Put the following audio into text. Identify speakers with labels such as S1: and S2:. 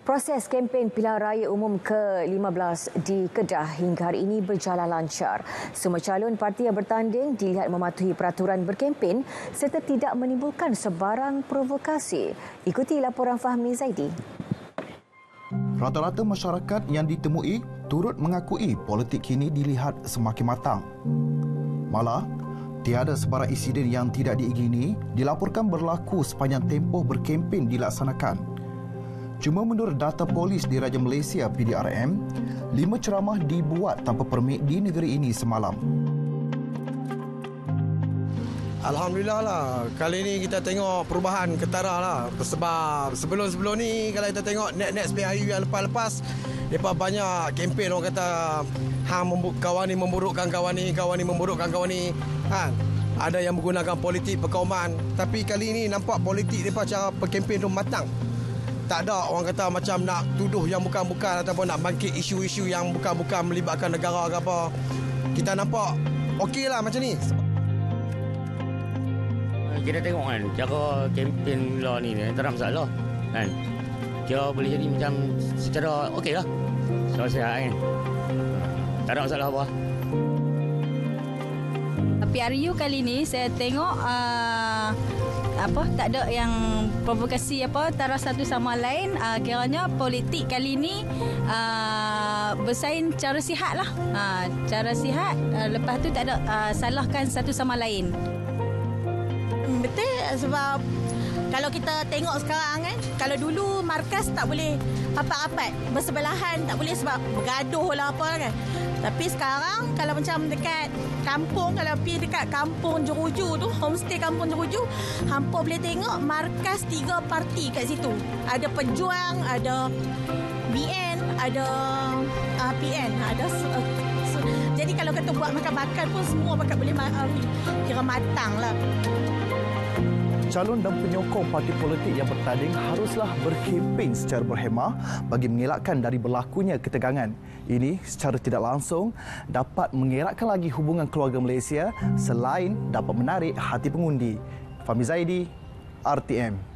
S1: Proses kempen pilihan raya umum ke-15 di Kedah hingga hari ini berjalan lancar. Semua calon parti yang bertanding dilihat mematuhi peraturan berkempen serta tidak menimbulkan sebarang provokasi. Ikuti laporan Fahmi Zaidi.
S2: Rata-rata masyarakat yang ditemui turut mengakui politik kini dilihat semakin matang. Malah, tiada sebarang insiden yang tidak diingini dilaporkan berlaku sepanjang tempoh berkempen dilaksanakan. Cuma menurut data polis Diraja Malaysia PDRM, 5 ceramah dibuat tanpa permit di negeri ini semalam.
S3: Alhamdulillah lah, kali ini kita tengok perubahan ketara lah. Sebab sebelum-sebelum ni kalau kita tengok next PRU yang lepas-lepas, mereka banyak kempen orang kata kawan ni memburukkan kawan ni memburukkan kawan ni. Ada yang menggunakan politik perkauman. Tapi kali ini nampak politik mereka cara berkempen tu matang. Tak ada orang kata macam nak tuduh yang bukan-bukan ataupun nak bangkit isu-isu yang bukan-bukan melibatkan negara ke apa. Kita nampak okey lah macam ni.
S4: Kita tengok kan, cara kempen lah ni tak ada masalah kan. Kira boleh jadi macam secara okey lah. Secara sihat kan. Tak ada masalah apa.
S5: PRU kali ni saya tengok tak ada yang provokasi antara satu sama lain. Kiranya politik kali ni bersaing cara sihat lah. Cara sihat, lepas tu tak ada salahkan satu sama lain.
S6: Betul, sebab kalau kita tengok sekarang kalau dulu markas tak boleh rapat-rapat bersebelahan, tak boleh sebab bergaduh lah apa kan. Tapi sekarang kalau macam dekat kampung, kalau pergi dekat kampung Jeruju tu, homestay kampung Jeruju, hampa boleh tengok markas 3 parti kat situ. Ada Pejuang, ada BN, ada PN, ada jadi kalau kata buat makan-makan pun semua pakat boleh kira matang lah.
S2: Calon dan penyokong parti politik yang bertanding haruslah berkempen secara berhemah bagi mengelakkan dari berlakunya ketegangan. Ini secara tidak langsung dapat mengeratkan lagi hubungan keluarga Malaysia selain dapat menarik hati pengundi. Fahmi Zaidi, RTM.